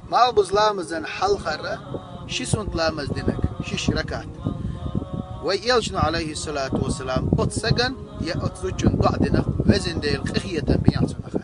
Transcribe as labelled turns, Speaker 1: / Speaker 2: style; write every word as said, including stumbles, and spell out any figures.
Speaker 1: ما بزلامزن حل خرة شسون تلامز دينك شش ركعت ويلجن عليه الصلاة والسلام أتسجن يا أتزوجن بعدنا وزن ديل خية بيعتنا